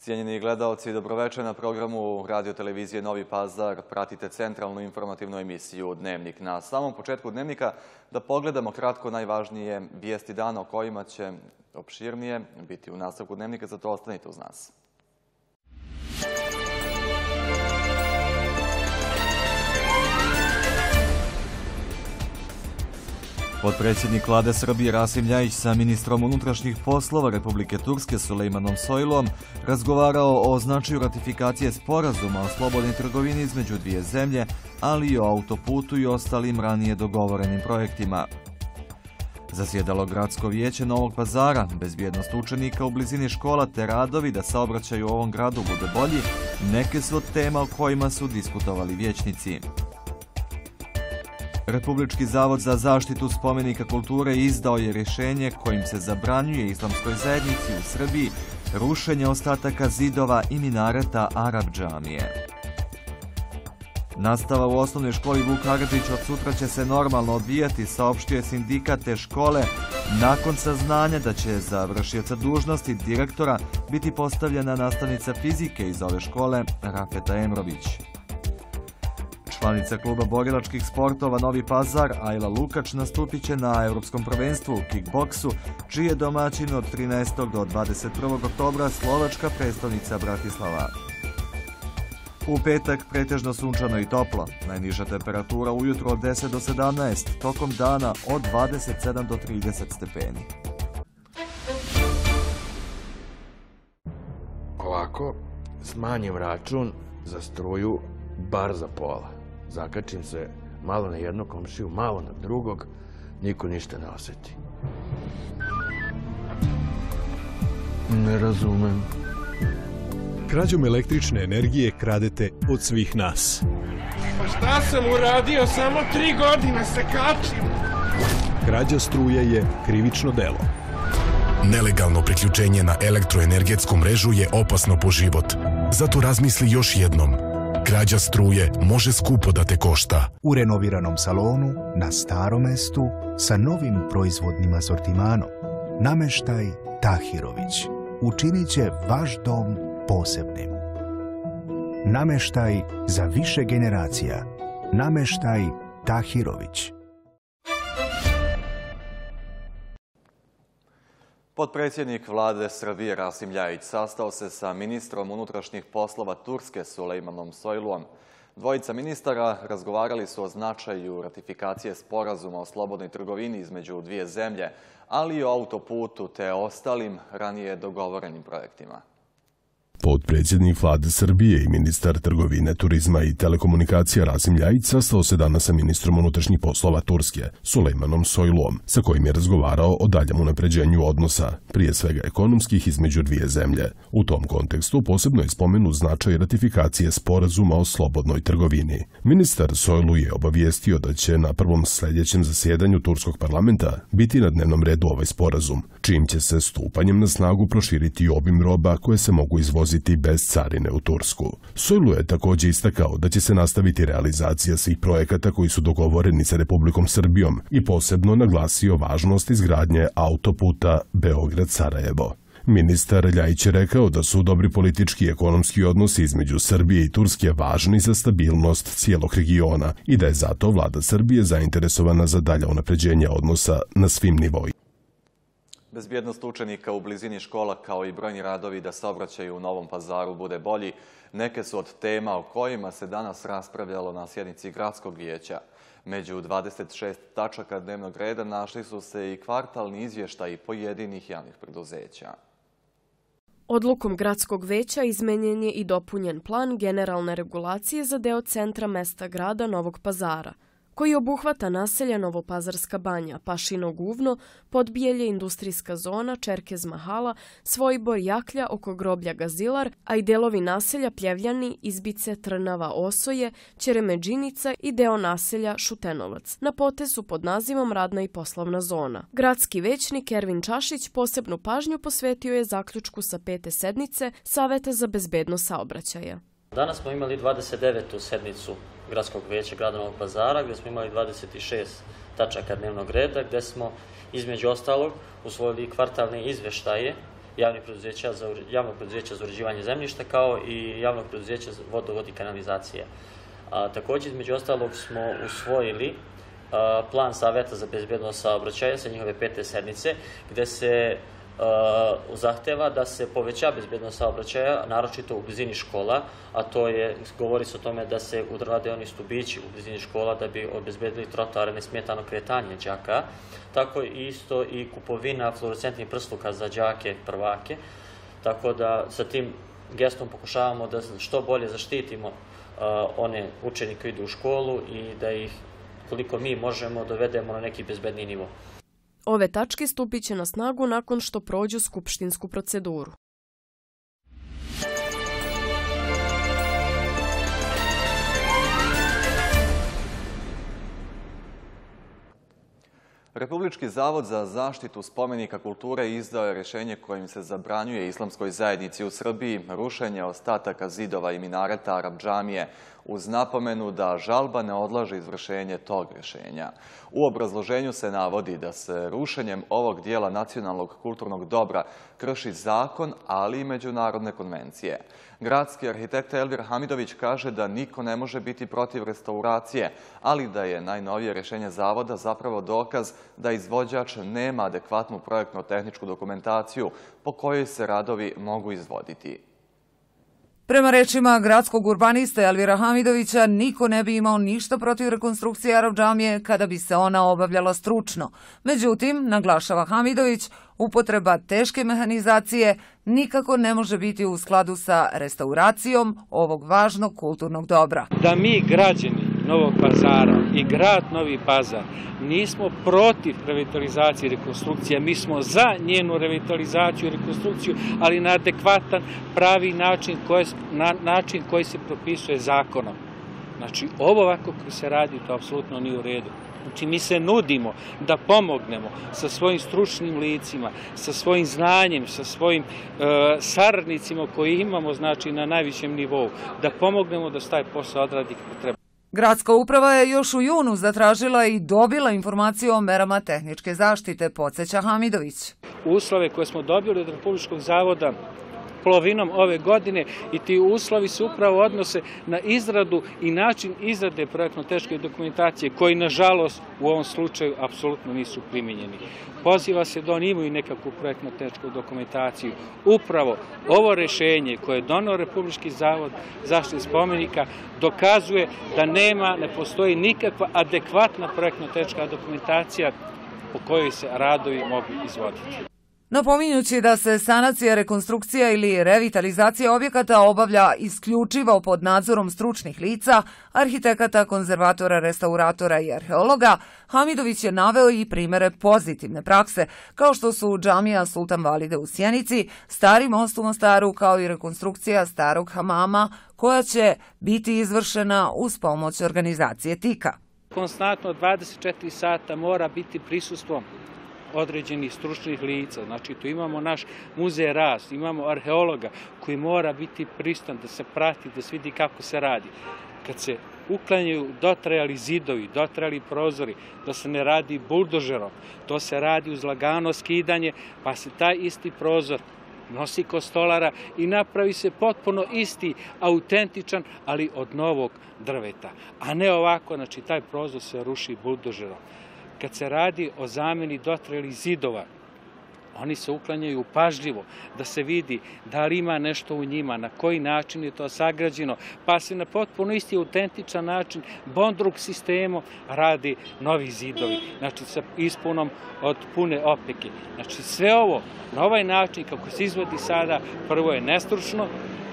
Cijenjeni gledalci, dobroveče na programu Radio televizije Novi Pazar. Pratite centralnu informativnu emisiju Dnevnik. Na samom početku Dnevnika da pogledamo kratko najvažnije vijesti dana o kojima će opširnije biti u nastavku Dnevnika, zato ostanite uz nas. Potpredsjednik Vlade Srbije Rasim Ljajić sa ministrom unutrašnjih poslova Republike Turske Sulejmanom Soylom razgovarao o značaju ratifikacije sporazuma o slobodnoj trgovini između dvije zemlje, ali i o autoputu i ostalim ranije dogovorenim projektima. Zasjedalo Gradsko vijeće Novog Pazara, bezbjednost učenika u blizini škola te radovi da saobraćaj u ovom gradu bude bolji, neke su od tema o kojima su diskutovali vijećnici. Republički zavod za zaštitu spomenika kulture izdao je rješenje kojim se zabranjuje islamskoj zajednici u Srbiji rušenje ostataka zidova i minareta Arab džamije. Nastava u osnovnoj školi Vuk Karadžić od sutra će se normalno odvijati, saopštio je sindikat te škole, nakon saznanja da će za vršioca dužnosti direktora biti postavljena nastavnica fizike iz ove škole Rafeta Emrović. Članica kluba borilačkih sportova Novi Pazar, Ajla Lukač, nastupit će na Evropskom prvenstvu u kickboksu, čiji je domaćin od 13. do 21. oktobra slovačka prestolnica Bratislava. U petak pretežno sunčano i toplo, najniža temperatura ujutro od 10 do 17, tokom dana od 27 do 30 stepeni. Ovako, smanjim račun za struju bar za pola. Zakačim se malo na jednog komšiju, malo na drugog, niko ništa ne osjeti. Ne razumem. Krađom električne energije kradete od svih nas. Pa šta sam uradio? Samo 3 godine se kačim. Krađa struje je krivično delo. Nelegalno priključenje na elektroenergetsku mrežu je opasno po život. Zato razmisli još jednom. Krađa struje može skupo da te košta. U renoviranom salonu, na starom mestu, sa novim proizvodnim asortimanom, nameštaj Tahirović učinit će vaš dom posebnim. Nameštaj za više generacija. Nameštaj Tahirović. Potpredsjednik Vlade Srbije Rasim Ljajić sastao se sa ministrom unutrašnjih poslova Turske Sulejmanom Soylom. Dvojica ministara razgovarali su o značaju ratifikacije sporazuma o slobodnoj trgovini između dvije zemlje, ali i o autoputu te ostalim ranije dogovorenim projektima. Potpredsjednik Vlade Srbije i ministar trgovine, turizma i telekomunikacija Rasim Ljajić sastao se danas sa ministrom unutrašnjih poslova Turske, Sulejmanom Soylom, sa kojim je razgovarao o daljem unapređenju odnosa, prije svega ekonomskih, između dvije zemlje. U tom kontekstu posebno je spomenut značaj ratifikacije sporazuma o slobodnoj trgovini. Ministar Soylu je obavijestio da će na prvom sljedećem zasjedanju Turskog parlamenta biti na dnevnom redu ovaj sporazum, čijim će se stupanjem na snagu proširiti obim roba koje se mogu izvoziti bez carine u Tursku. Soylu je također istakao da će se nastaviti realizacija svih projekata koji su dogovoreni sa Republikom Srbijom i posebno naglasio važnost izgradnje autoputa Beograd-Sarajevo. Ministar Ljajić je rekao da su dobri politički i ekonomski odnosi između Srbije i Turske važni za stabilnost cijelog regiona i da je zato vlada Srbije zainteresovana za dalje unapređenje odnosa na svim nivoima. Bezbjednost učenika u blizini škola kao i brojni radovi da saobraćaj u Novom Pazaru bude bolji, neke su od tema o kojima se danas raspravljalo na sjednici Gradskog vijeća. Među 26 tačaka dnevnog reda našli su se i kvartalni izvještaji pojedinih javnih preduzeća. Odlukom Gradskog veća izmenjen je i dopunjen plan generalne regulacije za deo centra mesta grada Novog Pazara, koji obuhvata naselja Novopazarska banja, Pašino guvno, Podbijelje, industrijska zona, Čerkez Mahala, Svojbor, Jaklja oko groblja Gazilar, a i delovi naselja Pljevljani, Izbice, Trnava, Osoje, Ćeremeđinica i deo naselja Šutenovac. Na potezu pod nazivom Radna i poslovna zona. Gradski većnik Ervin Čašić posebnu pažnju posvetio je zaključku sa 5. sednice Saveta za bezbednost saobraćaja. Danas smo imali 29. sednicu Gradskog veća grada Novog Pazara, gdje smo imali 26 tačaka dnevnog reda, gdje smo između ostalog usvojili kvartalne izveštaje javnog preduzeća za uređivanje zemljišta kao i javnog preduzeća za vodovod i kanalizacije. Također, između ostalog, smo usvojili plan Saveta za bezbednost saobraćaja sa njihove 5. sednice, gde se zahteva da se poveća bezbednost saobraćaja, naročito u blizini škola, a govori se o tome da se udrade oni stubići u blizini škola da bi obezbedili trotoare, nesmetano kretanje đaka, tako isto i kupovina fluorescentnih prsluka za đake prvake, tako da sa tim gestom pokušavamo da što bolje zaštitimo one učenike koji idu u školu i da ih, koliko mi možemo, dovedemo na neki bezbedniji nivo. Ove tačke stupit će na snagu nakon što prođu skupštinsku proceduru. Republički zavod za zaštitu spomenika kulture izdao je rješenje kojim se zabranjuje islamskoj zajednici u Srbiji rušenje ostataka zidova i minareta Arab džamije uz napomenu da žalba ne odlaže izvršenje tog rješenja. U obrazloženju se navodi da se rušenjem ovog dijela nacionalnog kulturnog dobra krši zakon, ali i međunarodne konvencije. Gradski arhitekta Elvir Hamidović kaže da niko ne može biti protiv restauracije, ali da je najnovije rješenje zavoda zapravo dokaz da izvođač nema adekvatnu projektno-tehničku dokumentaciju po kojoj se radovi mogu izvoditi. Prema rečima gradskog urbanista Elvira Hamidovića, niko ne bi imao ništa protiv rekonstrukcije Arab džamije kada bi se ona obavljala stručno. Međutim, naglašava Hamidović, upotreba teške mehanizacije nikako ne može biti u skladu sa restauracijom ovog važnog kulturnog dobra. Da mi, građani Novog Pazara i grad Novi Pazar, nismo protiv revitalizacije i rekonstrukcije, mi smo za njenu revitalizaciju i rekonstrukciju, ali na adekvatan, pravi način koji se propisuje zakonom. Znači, ovo ovako koji se radi, to apsolutno nije u redu. Znači, mi se nudimo da pomognemo sa svojim stručnim licima, sa svojim znanjem, sa svojim saradnicima koji imamo, znači, na najvišem nivou, da pomognemo da se taj posao odradi kako treba. Gradska uprava je još u junu zatražila i dobila informaciju o merama tehničke zaštite, podsjeća Hamidović. Uslove koje smo dobili od Republičkog zavoda polovinom ove godine i ti uslovi se upravo odnose na izradu i način izrade projektno-tehničke dokumentacije koji, nažalost, u ovom slučaju apsolutno nisu primijenjeni. Poziva se da oni imaju nekakvu projektno-tehničku dokumentaciju. Upravo ovo rješenje koje je doneo Republički zavod zaštite spomenika dokazuje da ne postoji nikakva adekvatna projektno-tehnička dokumentacija po kojoj se radovi mogu izvoditi. Napominjući da se sanacija, rekonstrukcija ili revitalizacija objekata obavlja isključivo pod nadzorom stručnih lica, arhitekata, konzervatora, restauratora i arheologa, Hamidović je naveo i primere pozitivne prakse, kao što su džamija Sultan Valide u Sjenici, Stari most u Mostaru, kao i rekonstrukcija starog hamama, koja će biti izvršena uz pomoć organizacije TIKA. Konstantno 24 sata mora biti prisustvo određenih stručnih lica. Znači, tu imamo naš muzej Rast, imamo arheologa koji mora biti prisutan da se prati, da se vidi kako se radi. Kad se uklanjaju dotrajali zidovi, dotrajali prozori, da se ne radi buldožerom, to se radi uz lagano skidanje, pa se taj isti prozor nosi kod stolara i napravi se potpuno isti, autentičan, ali od novog drveta. A ne ovako, znači taj prozor se ruši buldožerom. Kad se radi o zamjeni dotrajalih zidova, oni se uklanjaju pažljivo, da se vidi da li ima nešto u njima, na koji način je to sagrađeno, pa se na potpuno isti autentičan način, bondrug sistemom, radi novi zidovi, znači sa ispunom od pune opeke. Znači sve ovo, na ovaj način kako se izvodi sada, prvo je nestručno,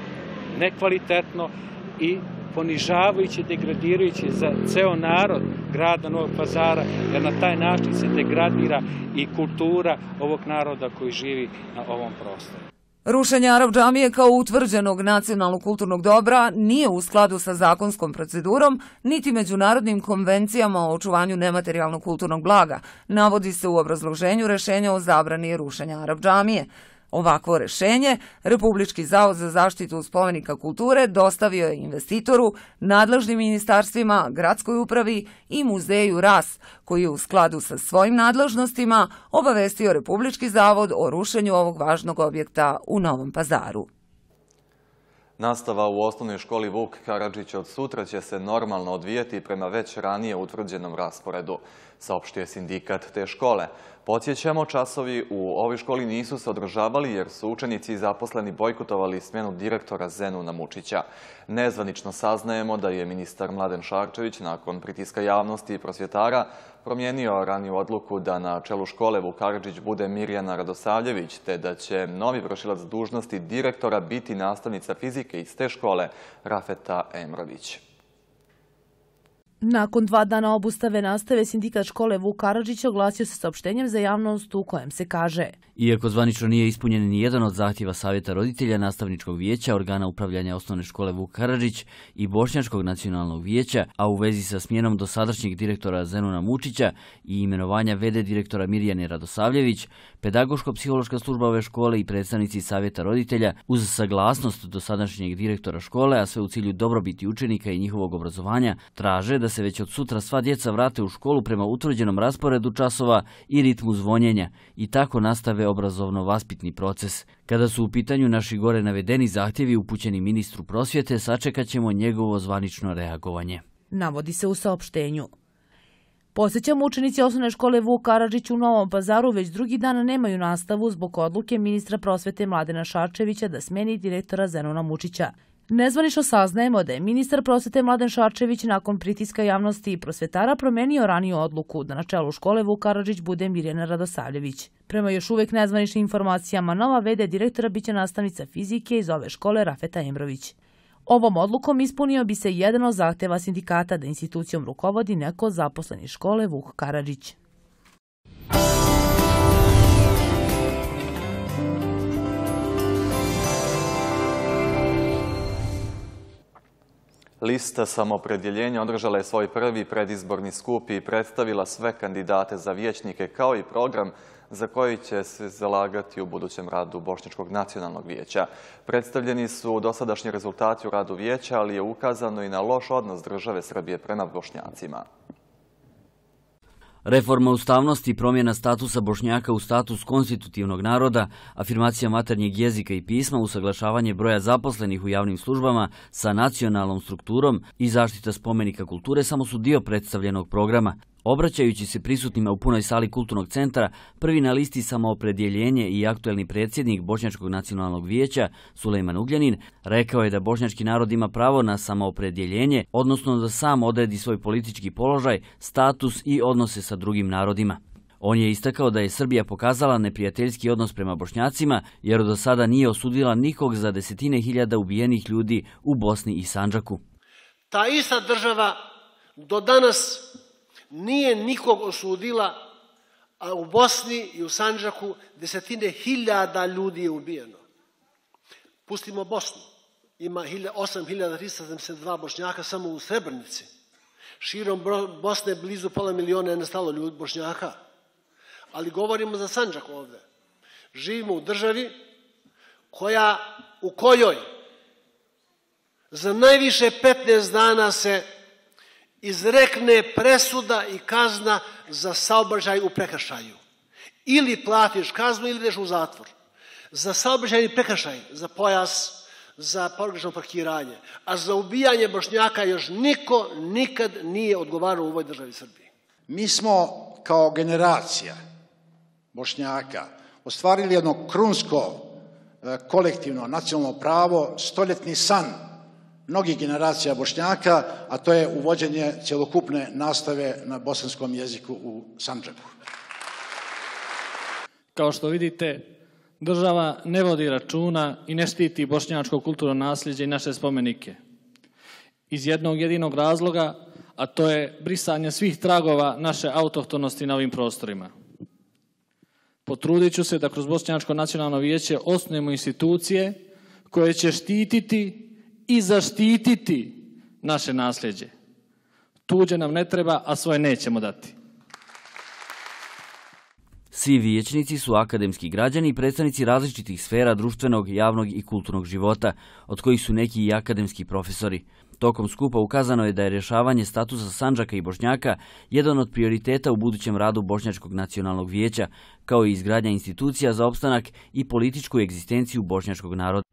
nekvalitetno i ponižavajuće, degradirajuće za ceo narod grada Novog Pazara, jer na taj način se degradira i kultura ovog naroda koji živi na ovom prostoru. Rušenje Arab džamije kao utvrđenog nacionalnog kulturnog dobra nije u skladu sa zakonskom procedurom, niti međunarodnim konvencijama o očuvanju nematerijalnog kulturnog blaga, navodi se u obrazloženju rešenja o zabrani rušenja Arab džamije. Ovakvo rešenje Republički zavod za zaštitu spomenika kulture dostavio je investitoru, nadležnim ministarstvima, gradskoj upravi i muzeju RAS, koji je u skladu sa svojim nadležnostima obavestio Republički zavod o rušenju ovog važnog objekta u Novom Pazaru. Nastava u osnovnoj školi Vuk Karadžić od sutra će se normalno odvijati prema već ranije utvrđenom rasporedu, saopštio sindikat te škole. Podsjećamo, časovi u ovoj školi nisu se održavali jer su učenici i zaposleni bojkotovali smjenu direktora Zenuna Mučića. Nezvanično saznajemo da je ministar Mladen Šarčević nakon pritiska javnosti i prosvjetara promijenio raniju odluku da na čelu škole Vuk Karadžić bude Mirjana Radosavljević, te da će novi vršilac dužnosti direktora biti nastavnica fizike iz te škole Rafeta Emrović. Nakon 2 dana obustave nastave, sindikat škole Vuk Karadžić oglasio se saopštenjem za javnost u kojem se kaže: Iako zvanično nije ispunjen ni jedan od zahtjeva Savjeta roditelja, Nastavničkog vijeća, organa upravljanja osnovne škole Vuk Karadžić i Bošnjačkog nacionalnog vijeća, a u vezi sa smjenom dosadašnjeg direktora Zenuna Mučića i imenovanja VD direktora Mirjane Radosavljević, pedagoško-psihološka služba ove škole i predstavnici Savjeta roditelja uz saglasnost dosadašnjeg direktora škole, a sve u cilju dobrobiti učenika i njihovog obrazovanja, traže da se već od sutra sva djeca vrate u školu prema utvrđenom rasporedu časova i ritmu zvonjenja i tako nastave obrazovno-vaspitni proces. Kada su u pitanju naši gore navedeni zahtjevi upućeni ministru prosvjete, sačekat ćemo njegovo zvanično reagovanje. Navodi se u saopštenju. Podsjećamo, učenici osnovne škole Vuk Karadžić u Novom Pazaru već drugi dan nemaju nastavu zbog odluke ministra prosvjete Mladena Šarčevića da smjeni direktora Zenuna Mučića. Nezvanično saznajemo da je ministar prosvjete Mladen Šarčević nakon pritiska javnosti i prosvjetara promenio raniju odluku da na čelu škole Vuk Karadžić bude Mirjana Radosavljević. Prema još uvijek nezvaničnim informacijama, nova VD direktora biće nastavnica fizike iz ove škole Rafeta Emrović. Ovom odlukom ispunio bi se jedan od zahtjeva sindikata da institucijom rukovodi neko od zaposlenih škole Vuk Karadžić. Lista Samoopredjeljenja održala je svoj prvi predizborni skup i predstavila sve kandidate za vijećnike kao i program za koji će se zalagati u budućem radu Bošnjačkog nacionalnog vijeća. Predstavljeni su dosadašnji rezultati u radu vijeća, ali je ukazano i na loš odnos države Srbije prema Bošnjacima. Reforma ustavnosti, promjena statusa Bošnjaka u status konstitutivnog naroda, afirmacija maternjeg jezika i pisma, usaglašavanje broja zaposlenih u javnim službama sa nacionalnom strukturom i zaštita spomenika kulture samo su dio predstavljenog programa. Obraćajući se prisutnima u punoj sali Kulturnog centra, prvi na listi Samoopredjeljenje i aktuelni predsjednik Bošnjačkog nacionalnog vijeća, Sulejman Ugljanin, rekao je da bošnjački narod ima pravo na samoopredjeljenje, odnosno da sam odredi svoj politički položaj, status i odnose sa drugim narodima. On je istakao da je Srbija pokazala neprijateljski odnos prema Bošnjacima, jer do sada nije osudila nikog za desetine hiljada ubijenih ljudi u Bosni i Sandžaku. Ta ista država do danas nije nikog osudila, a u Bosni i u Sandžaku desetine hiljada ljudi je ubijeno. Pustimo Bosnu. Ima 8.372 Bošnjaka samo u Srebrnici. Širom Bosne blizu pola miliona je nastalo ljudi Bošnjaka. Ali govorimo za Sandžak ovdje. Živimo u državi u kojoj za najviše 15 dana se izrekne presuda i kazna za saobraćaj u prekršaju. Ili platiš kaznu ili ideš u zatvor. Za saobraćajni prekršaj, za pojas, za pogrešno parkiranje. A za ubijanje Bošnjaka još niko nikad nije odgovarao u ovoj državi Srbiji. Mi smo kao generacija Bošnjaka ostvarili jedno krunsko kolektivno nacionalno pravo, stoljetni san mnogih generacija Bošnjaka, a to je uvođenje cjelokupne nastave na bosanskom jeziku u Sandžaku. Kao što vidite, država ne vodi računa i ne štiti bošnjačko kulturno nasljeđe i naše spomenike. Iz jednog jedinog razloga, a to je brisanje svih tragova naše autohtonosti na ovim prostorima. Potrudit ću se da kroz Bošnjačko nacionalno vijeće osnujemo institucije koje će štititi i zaštititi naše nasljeđe. Tuđe nam ne treba, a svoje nećemo dati. Svi vijećnici su akademski građani i predstavnici različitih sfera društvenog, javnog i kulturnog života, od kojih su neki i akademski profesori. Tokom skupa ukazano je da je rješavanje statusa Sandžaka i Bošnjaka jedan od prioriteta u budućem radu Bošnjačkog nacionalnog vijeća, kao i izgradnja institucija za opstanak i političku egzistenciju bošnjačkog naroda.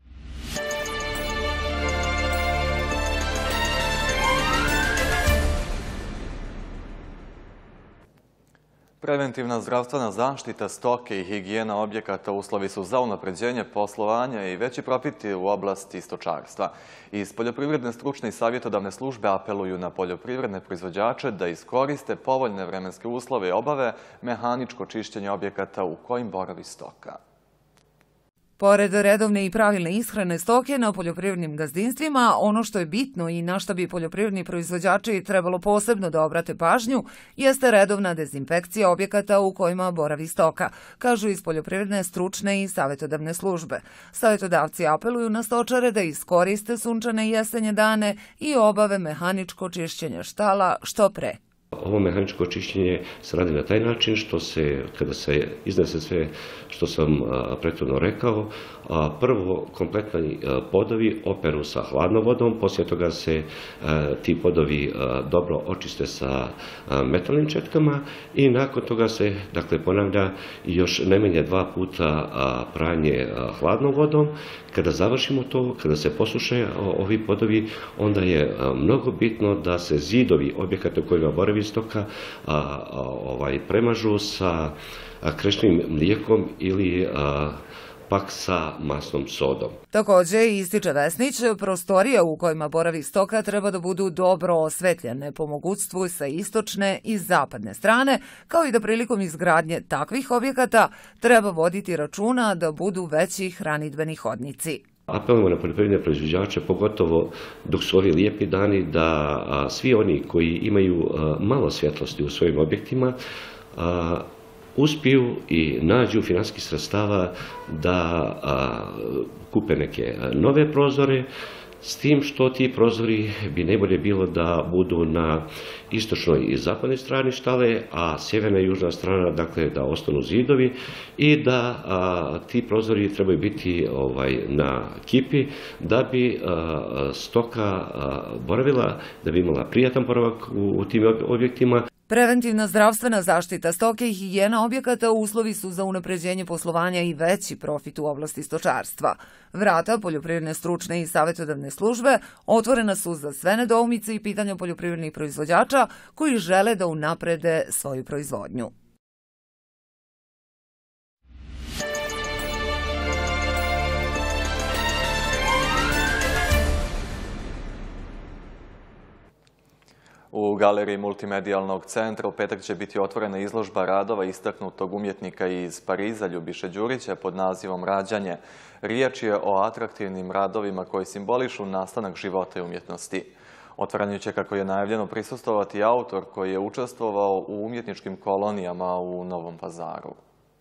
Preventivna zdravstvena zaštita stoke i higijena objekata uslovi su za unapređenje poslovanja i veći profiti u oblasti stočarstva. Iz Poljoprivredne stručne i savjetodavne službe apeluju na poljoprivredne proizvođače da iskoriste povoljne vremenske uslove i obave mehaničko čišćenje objekata u kojim boravi stoka. Pored redovne i pravilne ishrane stoke na poljoprivrednim gazdinstvima, ono što je bitno i na što bi poljoprivredni proizvođači trebalo posebno da obrate pažnju, jeste redovna dezinfekcija objekata u kojima boravi stoka, kažu iz Poljoprivredne stručne i savjetodavne službe. Savjetodavci apeluju na stočare da iskoriste sunčane i jesenje dane i obave mehaničko čišćenje štala što pre. Ovo mehaničko čišćenje se radi na taj način što se, kada se iznese sve što sam prethodno rekao, prvo kompletni podovi operu sa hladnom vodom, poslije toga se ti podovi dobro očiste sa metalnim četkama i nakon toga se, dakle, ponavlja još najmanje 2 puta pranje hladnom vodom. Kada završimo to, kada se posuše ovi podovi, onda je mnogo bitno da se zidovi objekata u kojima boravi stoka premažu sa krešnim mlijekom ili pak sa masnom sodom. Također, ističe Vesnić, prostorije u kojima boravi stoka treba da budu dobro osvetljene po mogućstvu sa istočne i zapadne strane, kao i da prilikom izgradnje takvih objekata treba voditi računa da budu veći hranidbeni hodnici. Apelujemo na poljoprivredne proizvođače, pogotovo dok su ovi lijepi dani, da svi oni koji imaju malo svjetlosti u svojim objektima uspiju i nađu financijskih sredstava da kupe neke nove prozore, s tim što ti prozori bi najbolje bilo da budu na istočnoj i zapadnoj strani štale, a sjeverna i južna strana, dakle, da ostanu zidovi i da ti prozori trebaju biti na kipi da bi stoka boravila, da bi imala prijatan boravak u tim objektima. Preventivna zdravstvena zaštita stoke i higijena objekata uslovi su za unapređenje poslovanja i veći profit u oblasti stočarstva. Vrata Poljoprivredne stručne i savjetodavne službe otvorena su za sve nedoumice i pitanja poljoprivrednih proizvođača koji žele da unaprede svoju proizvodnju. U galeriji Multimedijalnog centra u petak će biti otvorena izložba radova istaknutog umjetnika iz Pariza Ljubiše Đurića pod nazivom Rađanje. Riječ je o atraktivnim radovima koji simbolišu nastanak života i umjetnosti. Otvaranju će, kako je najavljeno, prisustvovati autor koji je učestvovao u umjetničkim kolonijama u Novom Pazaru.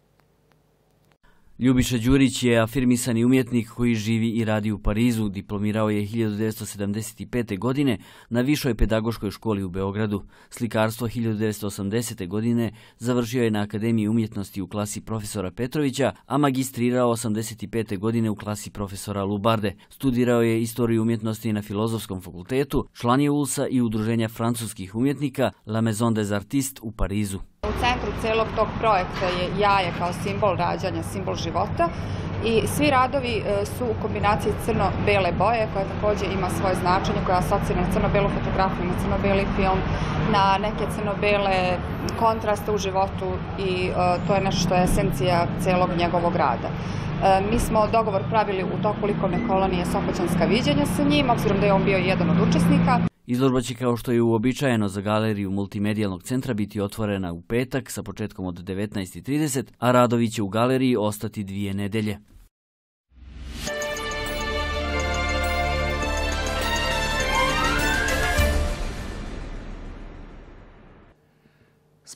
Ljubiša Đurić je afirmisani umjetnik koji živi i radi u Parizu. Diplomirao je 1975. godine na Višoj pedagoškoj školi u Beogradu. Slikarstvo 1980. godine završio je na Akademiji umjetnosti u klasi profesora Petrovića, a magistrirao 85. godine u klasi profesora Lubarde. Studirao je istoriju umjetnosti na Filozofskom fakultetu, član je ULS-a i Udruženja francuskih umjetnika La Maison des Artistes u Parizu. U centru celog tog projekta je jaje kao simbol rađanja, simbol života i svi radovi su u kombinaciji crno-bele boje koja također ima svoje značenje, koja asocira na crno-belu fotografiju, na crno-beli film, na neke crno-bele kontraste u životu i to je nešto što je esencija celog njegovog rada. Mi smo dogovor pravili u toku likovne kolonije Sopoćanska viđenja sa njim, obzirom da je on bio jedan od učesnika. Izložba će, kao što je uobičajeno za galeriju Multimedijalnog centra, biti otvorena u petak sa početkom od 19:30, a radovi će u galeriji ostati 2 nedelje.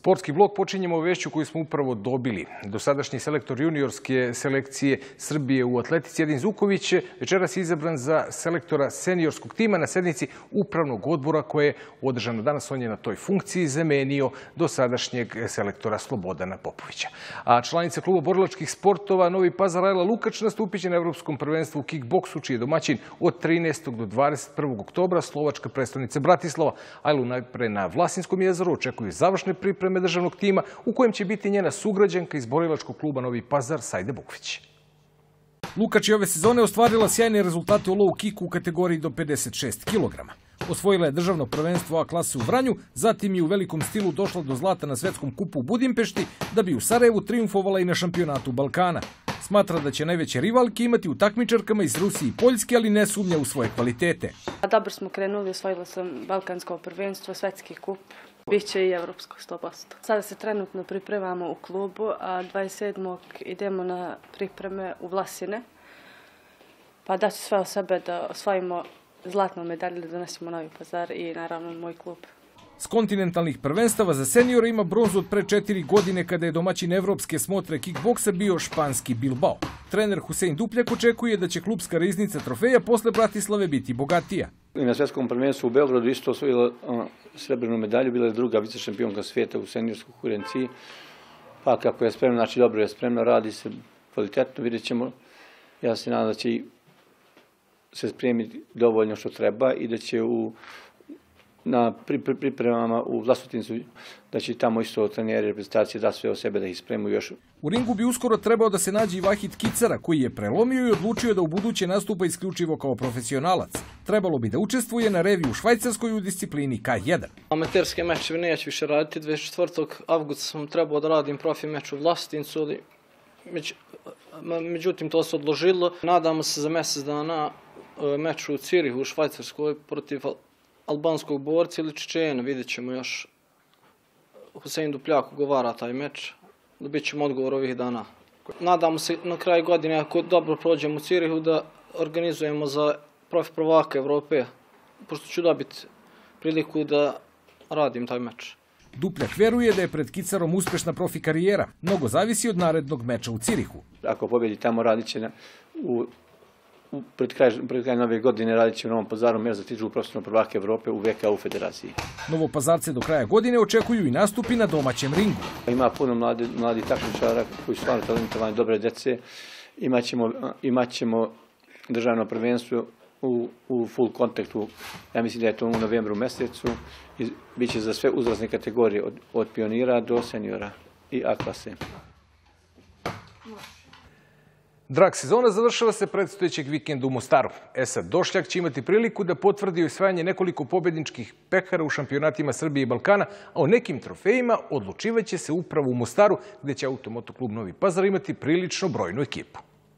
Sportski blok počinjemo vešću koju smo upravo dobili. Dosadašnji selektor juniorske selekcije Srbije u atletici Edin Zuković večeras je izabran za selektora seniorskog tima na sednici upravnog odbora koje je održano danas. On je na toj funkciji zamenio dosadašnjeg selektora Slobodana Popovića. A članica kluba borilačkih sportova Novi Pazar Ajla Lukač nastupit će na Evropskom prvenstvu u kickboksu, čiji je domaćin od 13. do 21. oktobra slovačka prestonica Bratislava. Ajlu najpre na Vlasinskom jezeru očekuju završne pripreme državnog tima u kojem će biti njena sugrađanka iz borilačkog kluba Novi Pazar Sajde Bukvić. Lukač je ove sezone ostvarila sjajne rezultate u low kicku u kategoriji do 56 kg. Osvojila je državno prvenstvo A klase u Vranju, zatim je u velikom stilu došla do zlata na svetskom kupu u Budimpešti, da bi u Sarajevu triumfovala i na šampionatu Balkana. Smatra da će najveće rivalke imati u takmičarkama iz Rusije i Poljske, ali ne sumnja u svoje kvalitete. Dobro smo krenuli, osvojila sam balkansko prvenstvo, svetski kup. Biće i evropsko 100%. Sada se trenutno pripremamo u klubu, a 27. idemo na pripreme u Vlasine. Pa daću sve o sebe da osvojimo zlatnu medalju, da donesemo Novi Pazar i naravno moj klub. S kontinentalnih prvenstava za seniora ima bronzu od pre 4 godine kada je domaćin evropske smotre kickboksa bio španski Bilbao. Trener Husein Dupljak očekuje da će klubska riznica trofeja posle Bratislave biti bogatija. I na svetskom prvenstvu u Beogradu isto osvojila srebrnu medalju, bila je druga vicešampionka svijeta u seniorskoj konkurenciji. Pa kako je spremna, znači dobro je spremna, radi se kvalitetno, vidjet ćemo. Ja se nadam da će se spremiti dovoljno što treba i da će na pripremama u Vlasotincu, da će tamo isto treneri reprezentacije da sve o sebe da ih spremu još. U ringu bi uskoro trebao da se nađe i Vahid Kicara, koji je prelomio i odlučio da u buduće nastupa isključivo kao profesionalac. Trebalo bi da učestvuje na reviju u Švajcarskoj u disciplini K1. Amaterske mečeve neću više raditi. 24. avgusta sam trebao da radim profi meč u Vlasotincu, međutim to se odložilo. Nadamo se za mjesec dana meč u Cirihu u Švajcarskoj protiv albanskog borca ili Čečena, vidjet ćemo još. Husein Dupljak ugovara taj meč, dobit ćemo odgovor ovih dana. Nadamo se na kraju godine, ako dobro prođemo u Cirihu, da organizujemo za profi prvaka Evrope, pošto ću dobiti priliku da radim taj meč. Dupljak veruje da je pred Kicarom uspešna profi karijera. Mnogo zavisi od narednog meča u Cirihu. Ako pobedi tamo, radit će pred kraj nove godine radit će u Novom Pazaru meč za titulu profesionalnog prvaka Evrope u VKU federaciji. Novopazarce do kraja godine očekuju i nastupi na domaćem ringu. Ima puno mladi takmičara koji su stvarno talentovani, dobre dece. Imaćemo državno prvenstvo u full kontaktu, ja mislim da je to u novembru mesecu. Biće za sve uzrasne kategorije od pionira do seniora i A klase. Drag sezona završava se predstojećeg vikenda u Mostaru. Esad Došljak će imati priliku da potvrdi osvajanje nekoliko pobjedničkih pehara u šampionatima Srbije i Balkana, a o nekim trofejima odlučivaće se upravo u Mostaru, gdje će Automotoklub Novi Pazar imati prilično brojnu ekipu.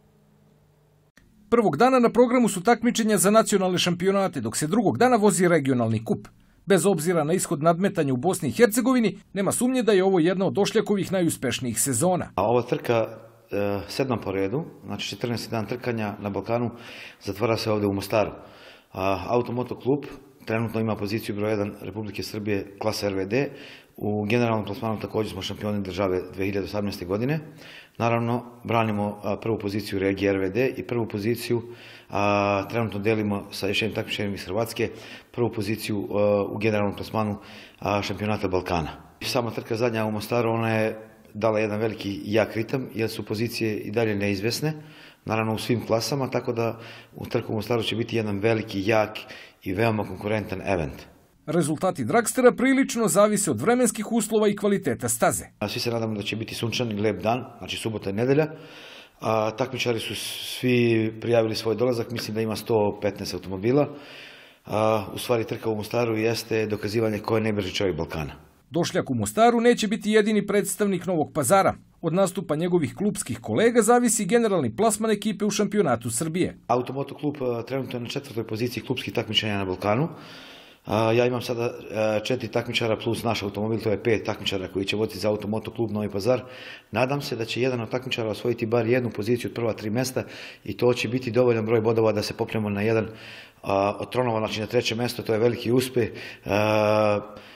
Prvog dana na programu su takmičenja za nacionalne šampionate, dok se drugog dana vozi regionalni kup. Bez obzira na ishod nadmetanja u Bosni i Hercegovini, nema sumnje da je ovo jedna od Došljakovih najuspešnijih sezona. A ova trka 7. po redu, znači 14. dan trkanja na Balkanu, zatvara se ovdje u Mostaru. Automotoklub trenutno ima poziciju broj 1 Republike Srbije klasa RVD. U generalnom plasmanu također smo šampioni države 2018. godine. Naravno, branimo prvu poziciju regije RVD i prvu poziciju trenutno delimo sa još jednim takmičenjem iz Hrvatske, prvu poziciju u generalnom plasmanu šampionata Balkana. Sama trka zadnja u Mostaru, ona je dala jedan veliki jak ritam, jer su pozicije i dalje neizvesne, naravno u svim klasama, tako da u trku u Mostaru će biti jedan veliki, jak i veoma konkurentan event. Rezultati dragstera prilično zavise od vremenskih uslova i kvaliteta staze. Svi se nadamo da će biti sunčan i lep dan, znači subota i nedelja. Takmičari su svi prijavili svoj dolazak, mislim da ima 115 automobila. U stvari trka u Mostaru jeste dokazivanje ko je najbrži čovjek Balkana. Došljak u Mostaru neće biti jedini predstavnik Novog Pazara. Od nastupa njegovih klubskih kolega zavisi generalni plasman ekipe u šampionatu Srbije. Automotoklub trenutno je na 4. poziciji klubskih takmičenja na Balkanu. Ja imam sada 4 takmičara plus naš automobil, to je 5 takmičara koji će voditi za Automotoklub Novi Pazar. Nadam se da će jedan od takmičara osvojiti bar jednu poziciju od prva 3 mjesta i to će biti dovoljan broj bodova da se popnemo na jedan od tronova, znači na 3. mjesto, to je veliki uspjeh.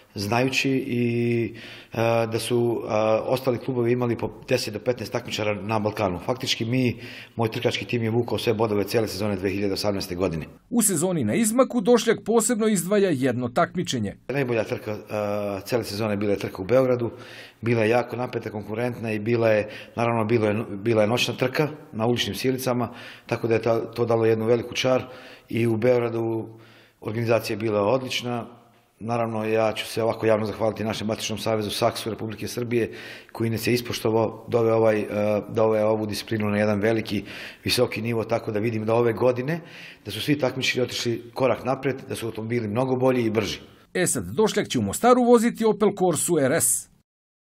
znajući i da su ostali klubovi imali po 10 do 15 takmičara na Balkanu. Faktički moj trkački tim je vukao sve bodove cijele sezone 2018. godine. U sezoni na izmaku Došljak posebno izdvaja jedno takmičenje. Najbolja trka cijele sezone bila je trka u Beogradu, bila je jako napeta, konkurentna i bila je noćna trka na uličnim silicama, tako da je to dalo jednu veliku čar i u Beogradu organizacija je bila odlična. Naravno, ja ću se ovako javno zahvaliti našem matičnom savezu Saksu Republike Srbije, koji nas je ispoštovao, doveo ovu disciplinu na jedan veliki, visoki nivo, tako da vidim da ove godine, da su svi takmičari otišli korak napred, da su automobili mnogo bolji i brži. Sad, Došljak će u Mostaru voziti Opel Corsu RS.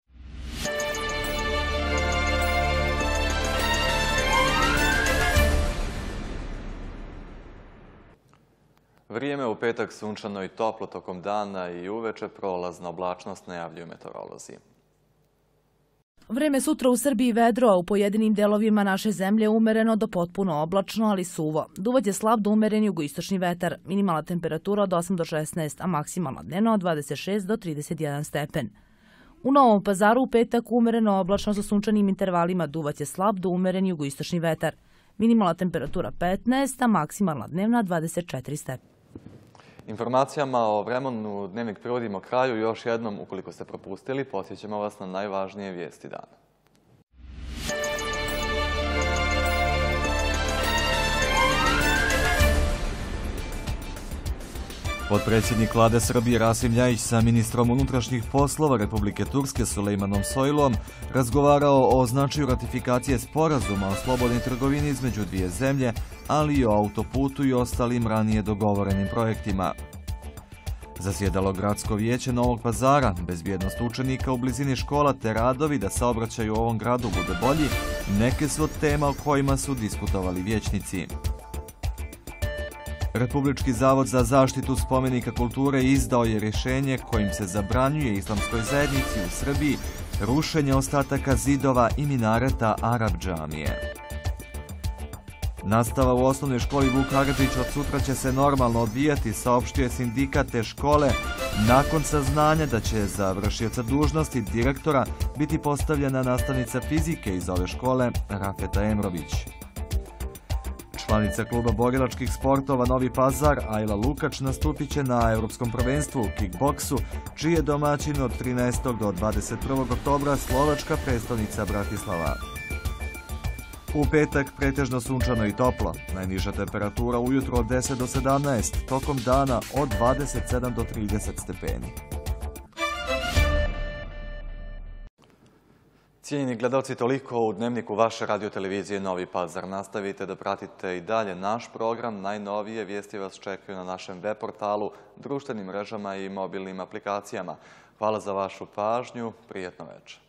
Vrijeme u petak sunčano i toplo tokom dana i uveče, prolazna oblačnost najavljuju meteorolozi. Vreme sutra u Srbiji vedro, a u pojedinim delovima naše zemlje umereno do potpuno oblačno, ali suvo. Duvaće slab do umeren jugoistočni vetar. Minimalna temperatura od 8 do 16, a maksimalna dnevna od 26 do 31 stepen. U Novom Pazaru u petak umereno oblačno sa sunčanim intervalima, duvaće slab do umeren jugoistočni vetar. Minimalna temperatura 15, a maksimalna dnevna 24 stepen. Informacijama o vremenu Dnevnik privodimo kraju. Još jednom, ukoliko ste propustili, podsjećamo vas na najvažnije vijesti dana. Potpredsjednik Vlade Srbije Rasim Ljajić sa ministrom unutrašnjih poslova Republike Turske Sulejmanom Soylom razgovarao o značaju ratifikacije sporazuma o slobodnoj trgovini između dvije zemlje, ali i o autoputu i ostalim ranije dogovorenim projektima. Zasjedalo Gradsko vijeće Novog Pazara, bezbjednost učenika u blizini škola te radovi da saobraćaj u ovom gradu bude bolji, neke su od tema o kojima su diskutovali vijećnici. Republički zavod za zaštitu spomenika kulture izdao je rješenje kojim se zabranjuje islamskoj zajednici u Srbiji rušenje ostataka zidova i minareta Arab džamije. Nastava u osnovnoj školi Vuk Karadžić od sutra će se normalno odvijati, saopštio sindikat te škole, nakon saznanja da će za vršioca dužnosti direktora biti postavljena nastavnica fizike iz ove škole Rafeta Emrović. Članica kluba borilačkih sportova Novi Pazar, Ajla Lukač, nastupit će na Evropskom prvenstvu u kickboksu, čiji je domaćin od 13. do 21. oktobra slovačka predstavnica Bratislava. U petak pretežno sunčano i toplo, najniža temperatura ujutro od 10 do 17, tokom dana od 27 do 30 stepeni. Cijenjeni gledalci, toliko u Dnevniku vaše radiotelevizije Novi Pazar. Nastavite da pratite i dalje naš program. Najnovije vijesti vas čekaju na našem web portalu, društvenim mrežama i mobilnim aplikacijama. Hvala za vašu pažnju. Prijetno večer.